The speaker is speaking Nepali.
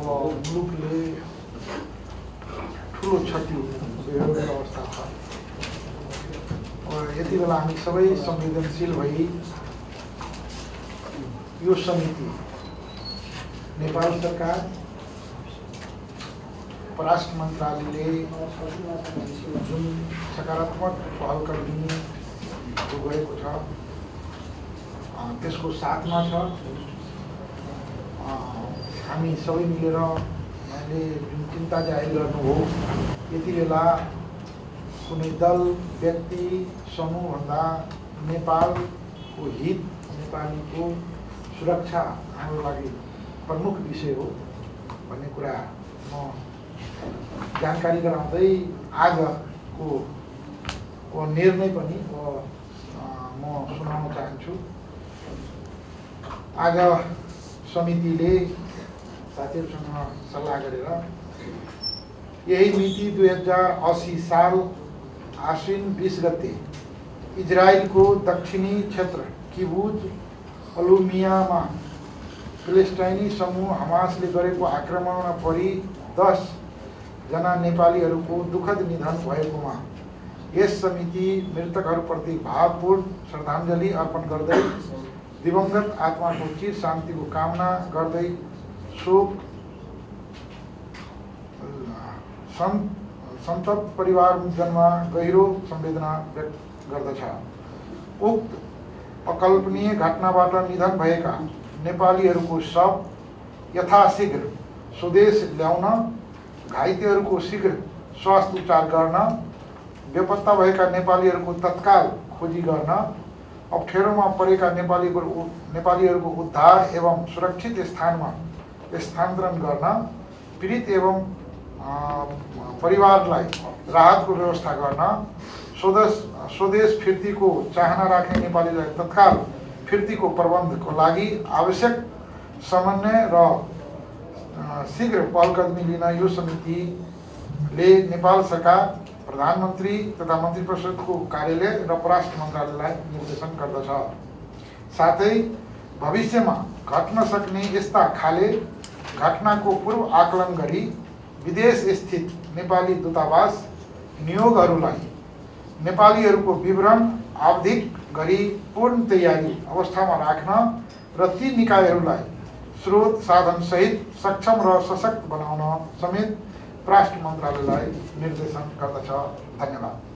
मुलुकले ठुलो क्षति बेहोरेको अवस्था छ। यति बेला हामी सबै संवेदनशील भई यो समिति नेपाल सरकार, परराष्ट्र मन्त्रालयले जुन सकारात्मक पहल कदमी गएको छ त्यसको साथमा छ। हामी सबै मिलेर यहाँले जुन चिन्ता जाहेर गर्नुभयो, यति बेला कुनै दल व्यक्ति समूहभन्दा नेपालको हित, नेपालीको सुरक्षा हाम्रो लागि प्रमुख विषय हो भन्ने कुरा म जानकारी गराउँदै आजको निर्णय पनि म सुनाउन चाहन्छु। आज समितिले साथीहरूसँग सल्लाह गरेर यही मिति 2080 साल आश्विन 20 गते इजरायलको दक्षिणी क्षेत्र किबुज अलुमियामा फिलिस्टाइनी समूह हमासले गरेको आक्रमणमा परि 10 जना नेपालीहरूको दुःखद निधन भएकोमा यस समिति मृतकहरूप्रति भावपूर्ण श्रद्धाञ्जली अर्पण गर्दै दिवंगत आत्माको चिर शान्तिको कामना गर्दै शोक सन्तप्त परिवारजनमा गहिरो संवेदना व्यक्त गर्दछ। उक्त अकल्पनीय घटनाबाट निधन भएका नेपालीहरूको शव यथाशीघ्र स्वदेश ल्याउन, घाइतेहरूको शीघ्र स्वास्थ्य उपचार गर्न, बेपत्ता भएका नेपालीहरूको तत्काल खोजी गर्न, अप्ठ्यारोमा परेका नेपालीहरूको उद्धार एवं सुरक्षित स्थानमा स्थानान्तरण गर्न, पीडित एवं परिवारलाई राहतको व्यवस्था गर्न, स्वदेश फिर्तीको चाहना राख्ने नेपालीलाई तत्काल फिर्तीको प्रबन्धको लागि आवश्यक समन्वय र शीघ्र पहलकदमी लिन यो समितिले नेपाल सरकार, प्रधानमन्त्री तथा मन्त्री परिषदको कार्यालय र परराष्ट्र मन्त्रालयलाई निर्देशन गर्दछ। साथै भविष्यमा घट्न सक्ने यस्ता खाले घटनाको पूर्व आकलन गरी विदेश स्थित नेपाली दूतावास नियोगहरूलाई नेपालीहरूको विवरण आवधिक गरी पूर्ण तयारी अवस्थामा राख्न र ती निकायहरूलाई स्रोत साधन सहित सक्षम र सशक्त बनाउन समेत परराष्ट्र मन्त्रालयलाई निर्देशन गर्दछ। धन्यवाद।